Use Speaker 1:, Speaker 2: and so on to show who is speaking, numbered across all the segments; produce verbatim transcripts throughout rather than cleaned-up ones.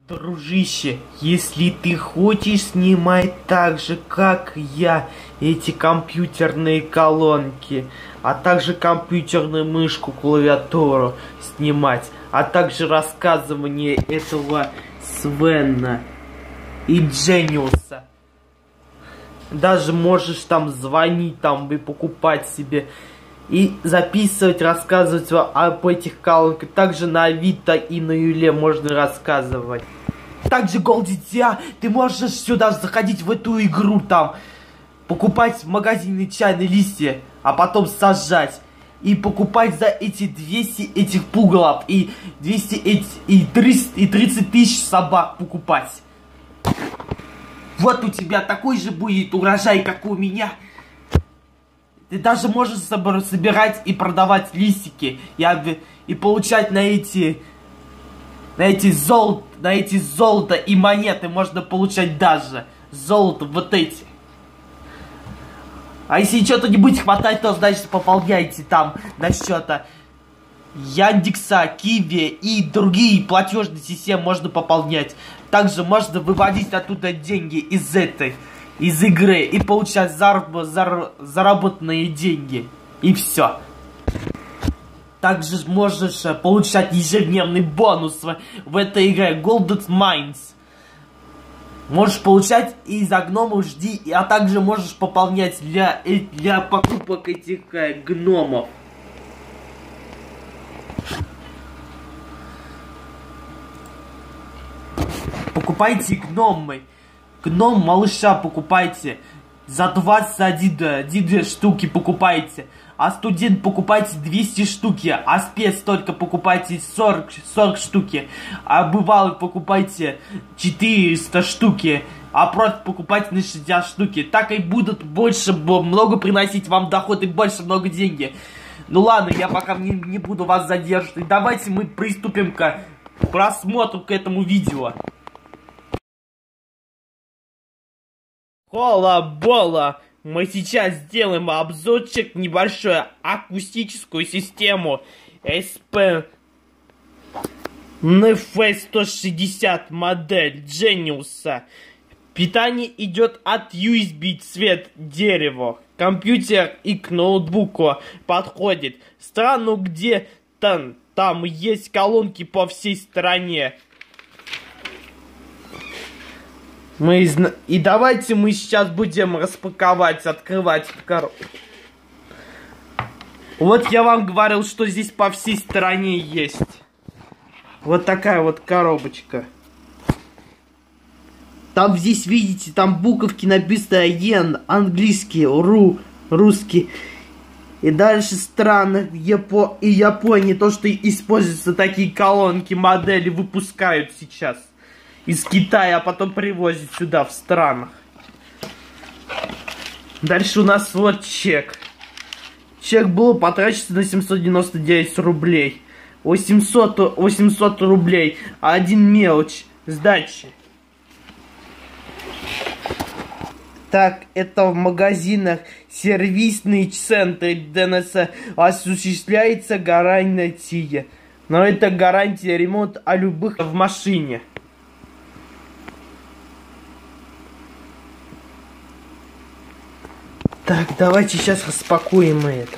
Speaker 1: Дружище, если ты хочешь снимать так же, как я, эти компьютерные колонки, а также компьютерную мышку, клавиатуру снимать, а также рассказывание этого Свена и Джениуса, даже можешь там звонить там и покупать себе и записывать, рассказывать об этих колонках. Также на Авито и на Юле можно рассказывать. Также Голдитя, ты можешь сюда заходить в эту игру там, покупать в магазине чайные листья, а потом сажать. И покупать за эти двести этих пугалов и двести эти, и триста и тридцать тысяч собак покупать. Вот у тебя такой же будет урожай, как у меня. Ты даже можешь собирать и продавать листики и, и получать на эти на эти золото, на эти золото и монеты можно получать даже золото вот эти. А если что-то не будет хватать, то значит пополняйте там на счета Яндекса, Киви и другие платежные системы можно пополнять. Также можно выводить оттуда деньги из этой из игры и получать зараб зар заработанные деньги. И все. Также можешь получать ежедневный бонус в, в этой игре Golden Mines. Можешь получать и за гномов жди, а также можешь пополнять для, для покупок этих э, гномов. Покупайте гномы. Гном малыша покупайте. За двадцать один штуки покупайте. А студент покупайте двести штуки. А спец только покупайте сорок, сорок штуки. А бывалый покупайте четыреста штуки. А профи покупайте на шестьдесят штуки. Так и будут больше, много приносить вам доход и больше много денег. Ну ладно, я пока не, не буду вас задерживать. Давайте мы приступим к просмотру к этому видео. Хола-бола! Мы сейчас сделаем обзорчик небольшой акустическую систему эс пи эн эф сто шестьдесят модель Genius. Питание идет от ю эс би, цвет дерево. Компьютер и к ноутбуку подходит. Страну, где там, там есть колонки по всей стране. Мы изна... И давайте мы сейчас будем распаковать, открывать коробку. Вот я вам говорил, что здесь по всей стране есть. Вот такая вот коробочка. Там здесь, видите, там буковки написано Йен, английский, ру, русский. И дальше страны Япо... и Японии, то, что используются такие колонки, модели выпускают сейчас. Из Китая, а потом привозят сюда, в странах. Дальше у нас вот чек. Чек был потрачен на семьсот девяносто девять рублей. восемьсот, восемьсот рублей. А один мелочь. Сдачи. Так, это в магазинах сервисные центры дэ эн эс осуществляется гарантия. Но это гарантия ремонта о любых в машине. Так, давайте сейчас распакуем мы это.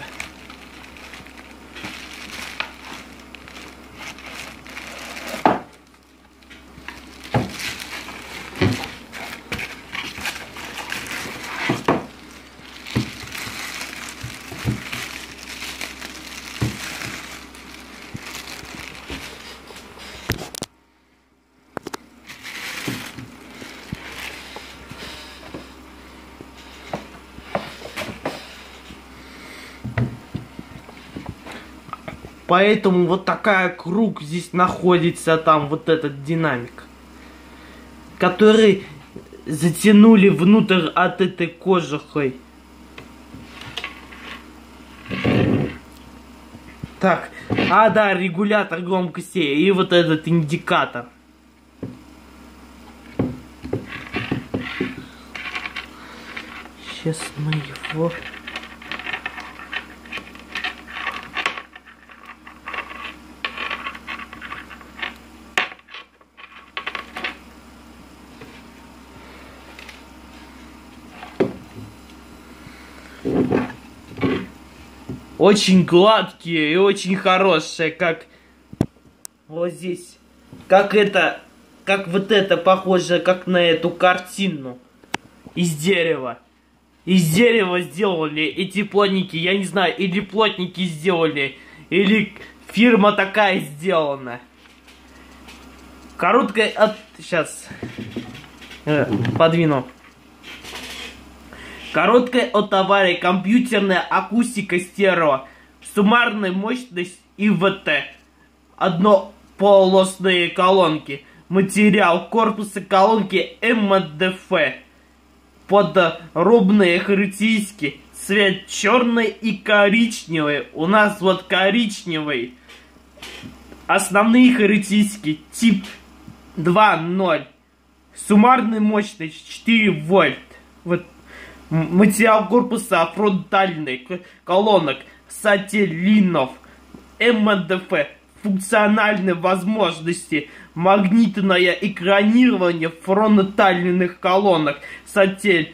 Speaker 1: Поэтому вот такая круг здесь находится, там вот этот динамик, который затянули внутрь от этой кожухой. Так, а да, регулятор громкости и вот этот индикатор. Сейчас мы его... очень гладкие и очень хорошие, как вот здесь. Как это, как вот это похоже, как на эту картину из дерева. Из дерева сделали эти плотники, я не знаю, или плотники сделали, или фирма такая сделана. Короткая от... Сейчас. Э, подвину. Короткая от аварии, компьютерная акустика стерео, суммарная мощность и вэ тэ. Однополосные колонки. Материал корпуса колонки эм дэ эф. Подробные характеристики. Цвет черный и коричневый. У нас вот коричневый. Основные характеристики. Тип два ноль. Суммарная мощность четыре вольт. Вот. Материал корпуса фронтальных колонок сателлинов эм дэ эф. Функциональные возможности. Магнитное экранирование фронтальных колонок сателлитов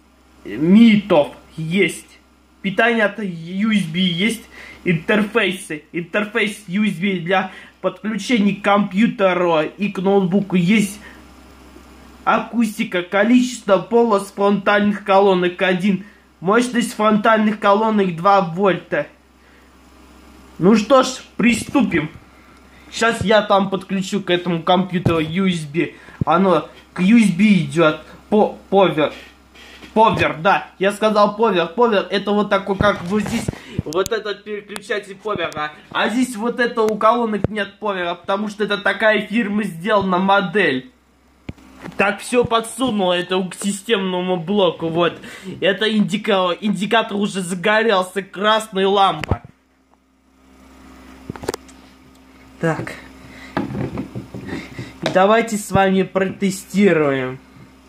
Speaker 1: есть. Питание от ю эс би есть. Интерфейсы. Интерфейс ю эс би для подключения к компьютеру и к ноутбуку есть. Акустика. Количество полос фронтальных колонок один. Мощность фронтальных колонок два вольта. Ну что ж, приступим. Сейчас я там подключу к этому компьютеру ю эс би. Оно к ю эс би идет. По повер. Повер, да. Я сказал повер. Повер это вот такой, как вот здесь. Вот этот переключатель повера. А здесь вот это у колонок нет повера. Потому что это такая фирма сделана модель. Так, все подсунуло это к системному блоку. Вот. Это индикатор. Индикатор уже загорелся. Красная лампа. Так. И давайте с вами протестируем.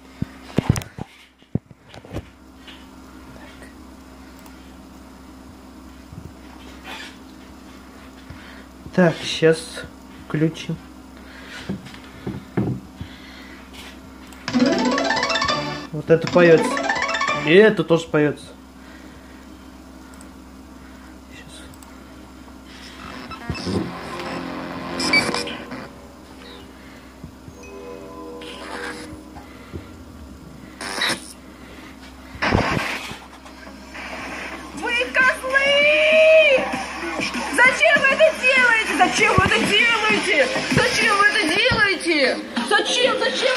Speaker 1: Так, сейчас включим. Вот это поется. И это тоже поется.
Speaker 2: Зачем вы это делаете? Зачем вы это делаете? Зачем? Зачем?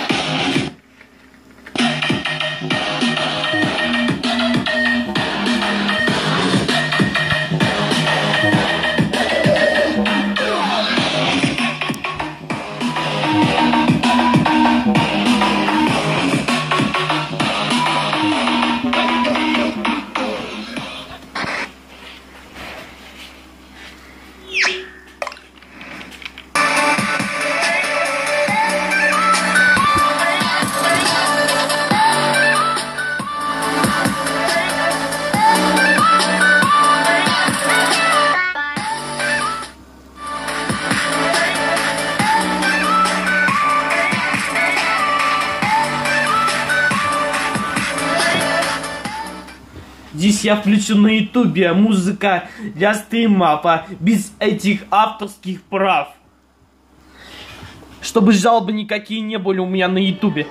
Speaker 1: Здесь я включу на ютубе музыка для стрима по, без этих авторских прав. Чтобы жалобы никакие не были у меня на ютубе.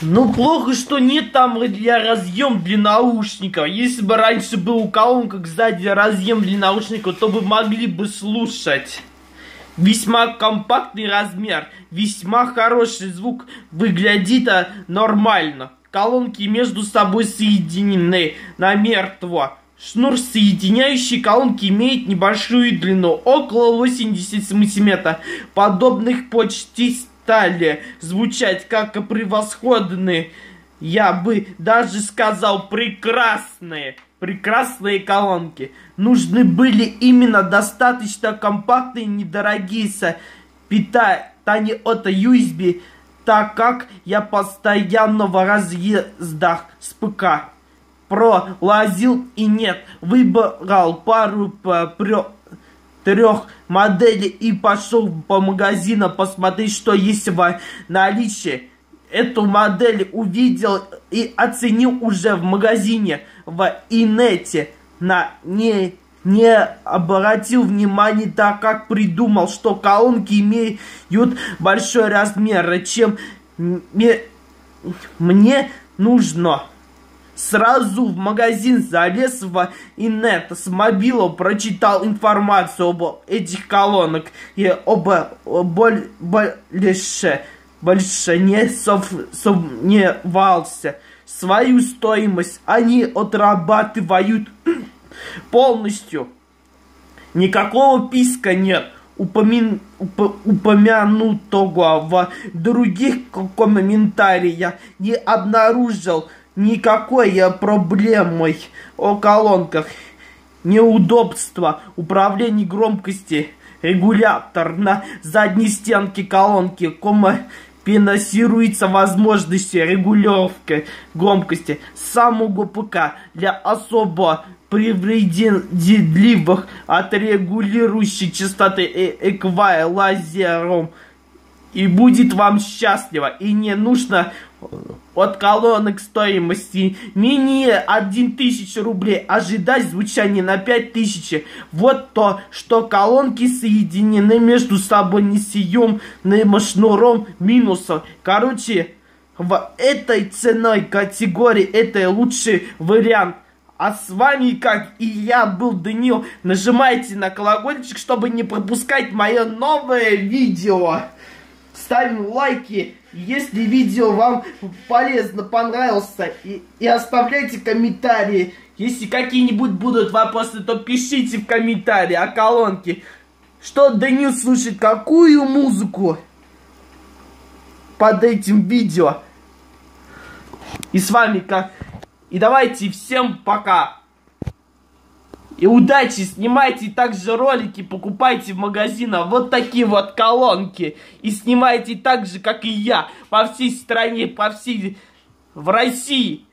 Speaker 1: Ну, плохо, что нет там для разъем для наушников. Если бы раньше был у колонок сзади разъем для наушников, то бы могли бы слушать. Весьма компактный размер, весьма хороший звук, выглядит нормально. Колонки между собой соединены намертво. Шнур соединяющий колонки имеет небольшую длину, около восьмидесяти сантиметров. Подобных почти стали звучать как превосходные, я бы даже сказал прекрасные, прекрасные колонки. Нужны были именно достаточно компактные, недорогие питания от ю эс би, так как я постоянно в разъездах с ПК. Пролазил и нет, выбрал пару трех моделей и пошел по магазину посмотреть, что есть в наличии. Эту модель увидел и оценил уже в магазине в инете. На не, не обратил внимания, так как придумал, что колонки имеют большой размер, чем мне, мне нужно. Сразу в магазин залез в инет, с мобила прочитал информацию об этих колонок и об больше, больше не сомневался. Свою стоимость они отрабатывают полностью. Никакого писка нет, упомя... уп... упомянутого в других комментариях не обнаружил никакой проблемы о колонках. Неудобство управления громкости, регулятор на задней стенке колонки, компенсируется возможностью регулировки громкости самого ПК для особо привередливых отрегулирующей частоты эквалайзером. И будет вам счастливо, и не нужно от колонок стоимости менее одной тысячи рублей ожидать звучания на пять тысяч. Вот то, что колонки соединены между собой несъемным шнуром минусов. Короче, в этой ценой категории это лучший вариант. А с вами, как и я, был Данил. Нажимайте на колокольчик, чтобы не пропускать мое новое видео. Ставим лайки, если видео вам полезно, понравился, и, и оставляйте комментарии. Если какие-нибудь будут вопросы, то пишите в комментарии о колонке. Что Данил слушает, какую музыку под этим видео. И с вами как... И давайте всем пока. И удачи, снимайте также ролики, покупайте в магазинах вот такие вот колонки. И снимайте так же, как и я, по всей стране, по всей... в России.